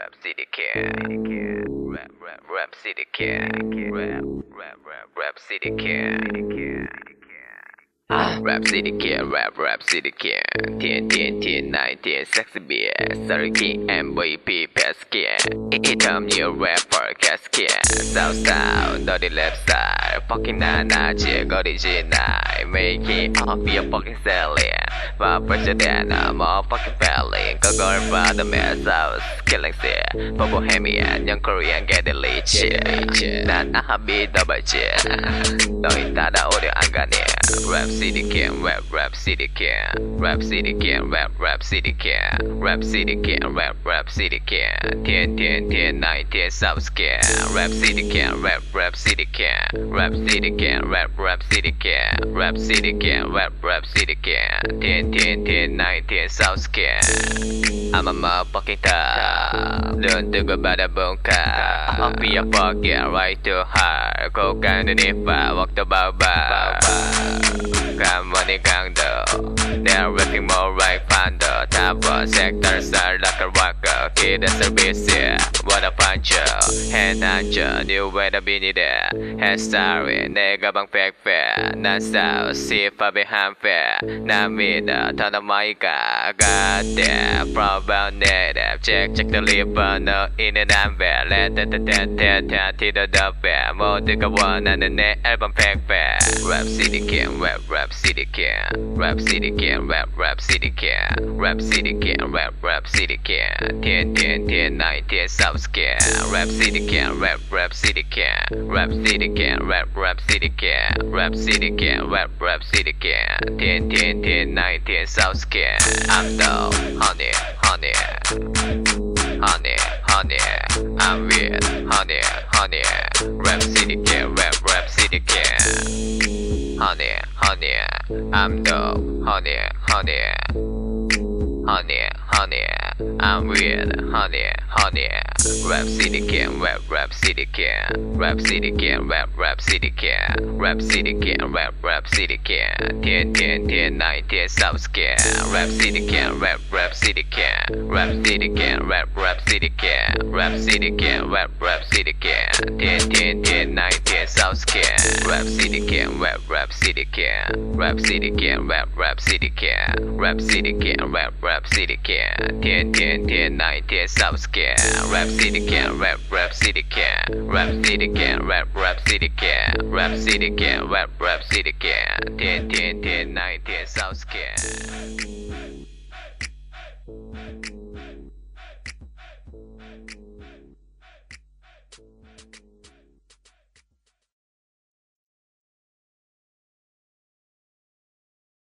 Rap City Kid. Rap City Kid. Rap City Kid. Rap City Kid, Rap City Kid 10 19 sexy bitch 30 MVP best kid Item new rapper cast kid South dirty left side Fucking nana chick original Make it all be a fucking selling My president more fucking failing Go for the mess house killing shit For Bohemian young Korean get the lead shit Nan happy double shit Đôi ta đã ô điều ăn gà nè Rap City Kid, Rap City Kid Rap City Kid, Rap City Kid Rap City Kid, Rap City Kid 10 19 South Kid Rap City Kid, Rap City Kid Rap City Kid, Rap City Kid Rap City Kid, Rap City Kid 10 19 South Kid I'm a motherfucking top Don't do good by the bunker I'll be a fucking right to hard Cố gắng đến if I walk the bar Come on in gang though They're rapping more right thunder Tower sector side like a rocker Kid a service yeah What a puncher Hand huncher New way to be there Head starry 내가 방패 난 sao See if I be unfair 난 믿어 더 마이가 Got that Problem native Check the liver No in and out there Let the dub there 모두가 원하는 내 앨범 팩팩 Rap City Kid Rap City Kid Rap City Kid Rap City Kid Rap City Kid Rap City Kid 10 19 South Kid Rap City Kid Rap City Kid Rap City Kid Rap City Kid Rap City Kid Rap City Kid 10 19 South Kid I'm the honey I'm with honey Rap City Kid Rap City Kid honey I'm the honey I'm with honey Rap City Kid Rap City Kid Rap City Kid Rap City Kid Rap City Kid Rap City Kid 10 19 South Kid Rap City Kid Rap City Kid Rap City Kid Rap City Kid Rap City Kid Rap City Kid 10 19 South Kid Rap City Kid Rap City Kid Rap City Kid Rap City Kid Rap City Kid Rap City Kid 10 19 South Kid Rap City Kid Rap City Kid Rap City Kid Rap City Kid Rap City Kid Rap City Kid 10 19 South Kid